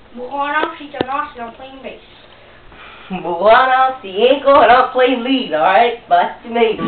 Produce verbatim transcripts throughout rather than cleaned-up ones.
Buona, si no, si no playing bass. Buona, cinco, and I'll play lead, alright? Back to me.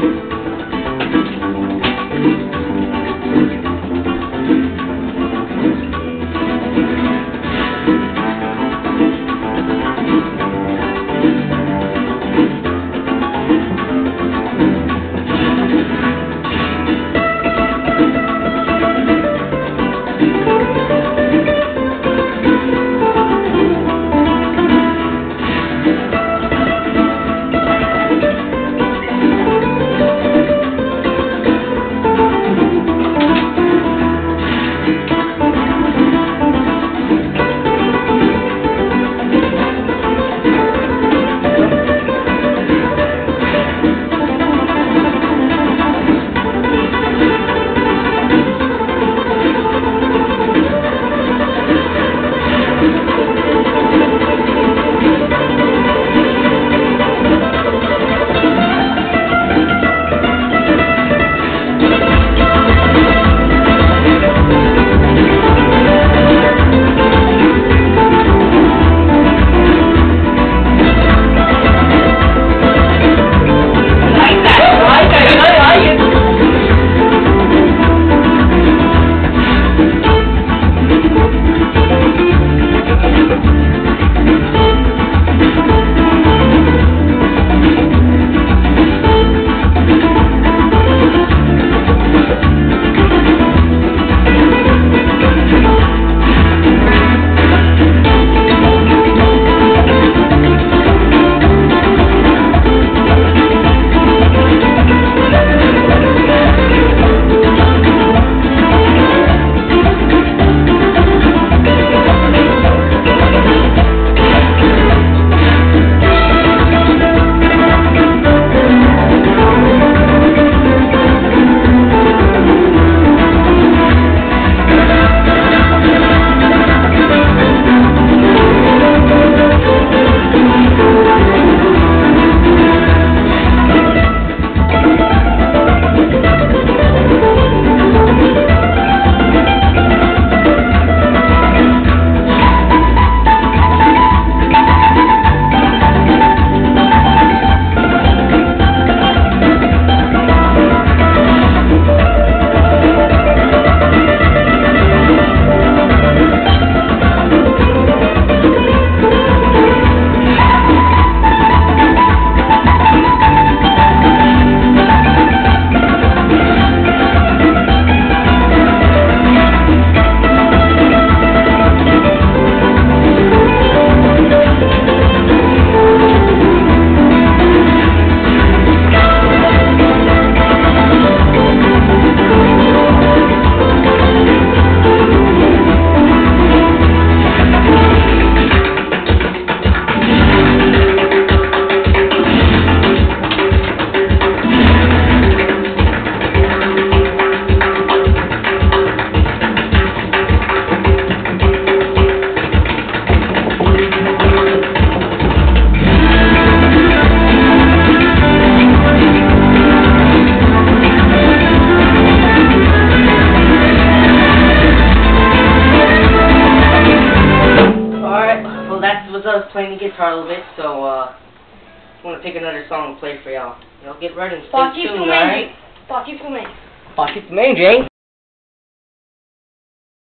I was playing the guitar a little bit, so uh, I'm gonna pick another song and play for y'all. Y'all get ready and stay tuned, alright? Party for me. Party for me, Jane.